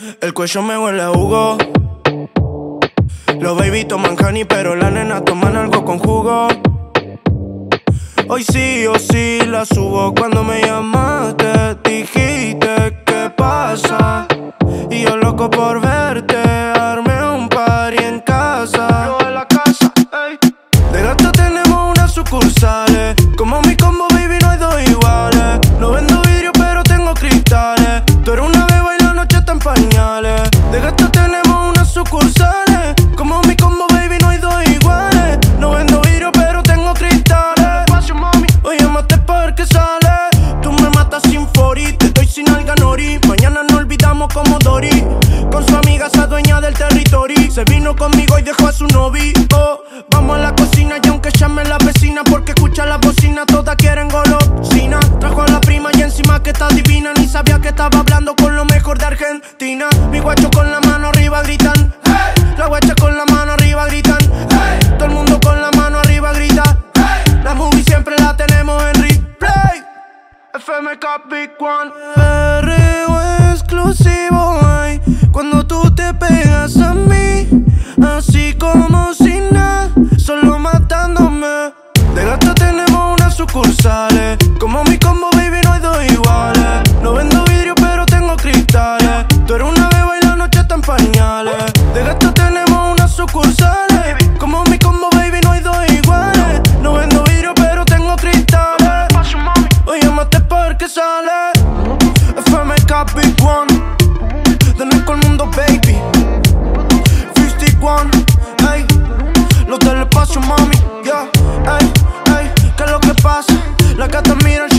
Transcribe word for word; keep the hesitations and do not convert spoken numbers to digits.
El cuello me huele a jugo. Los baby toman honey, pero las nenas toman algo con jugo. Hoy sí o sí la subo. Cuando me llamaste dijiste ¿qué pasa? Y yo loco por verte, armé un party en casa. Yo en la casa, ey. De gato tenemos unas sucursales. Como mi combo, baby, no hay dos iguales. No vendo vidrio, pero tengo cristales. Tú eres una beba y la noche está en pañales. De gato tenemos unas sucursales. Como mi combo, baby, no hay dos iguales. No vendo vidrio, pero tengo cristales. Oye, mate porque sale. Tú me matas sin fori, te doy sin alganori. Mañana no olvidamos como Dory. Con su amiga esa dueña del territorio. Se vino conmigo y dejó a su novio. Oh, vamos a la cocina y aunque llame la vecina, porque escucha la bocina, todas quieren golosina. Trajo a la prima y encima que está divina. Ni sabía que estaba hablando con lo mejor de Argentina. Mi guacho con la mano arriba gritan, hey. La guacha con la mano arriba gritan, hey. Todo el mundo con la mano arriba grita, hey. La movie siempre la tenemos en replay. F M K Big One. Perreo exclusivo, ay, cuando tú te pegas a mí, así como si nada, solo matándome. De gato tenemos unas sucursales. Como mi combo, baby, no hay dos iguales. No vendo vidrio, pero tengo cristales. Tú eres una beba y la noche está en pañales. De gato tenemos unas sucursales. Como mi combo, baby, no hay dos iguales. No vendo vidrio, pero tengo cristales. Oye, mate porque sale. F M K Big One. De Nico al mundo, baby. cincuenta y uno, ey. Los del espacio, mami, yeah, ey, ey. ¿Qué es lo que pasa? La gata mira el